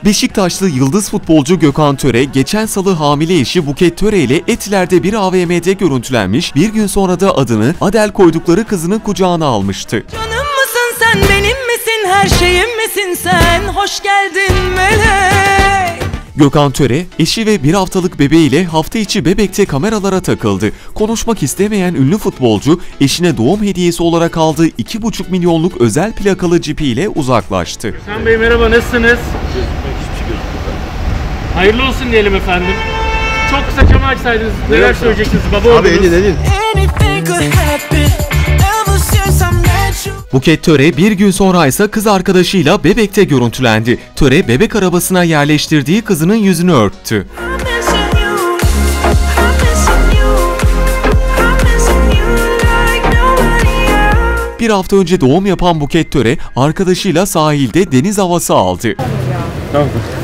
Beşiktaşlı yıldız futbolcu Gökhan Töre, geçen salı hamile eşi Buket Töre ile Etiler'de bir AVM'de görüntülenmiş, bir gün sonra da adını Adel koydukları kızının kucağına almıştı. Canım mısın sen, benim misin, her şeyim misin sen, hoş geldin melek. Gökhan Töre, eşi ve bir haftalık bebeğiyle hafta içi Bebek'te kameralara takıldı. Konuşmak istemeyen ünlü futbolcu, eşine doğum hediyesi olarak aldığı 2,5 milyonluk özel plakalı cipiyle uzaklaştı. Gökhan Bey merhaba, nasılsınız? Hayırlı olsun diyelim efendim. Çok kısa camı açsaydınız, neler söyleyeceksiniz baba oldunuz? Abi elin. Buket Töre bir gün sonra ise kız arkadaşıyla Bebek'te görüntülendi. Töre bebek arabasına yerleştirdiği kızının yüzünü örttü. Bir hafta önce doğum yapan Buket Töre arkadaşıyla sahilde deniz havası aldı. Tamam.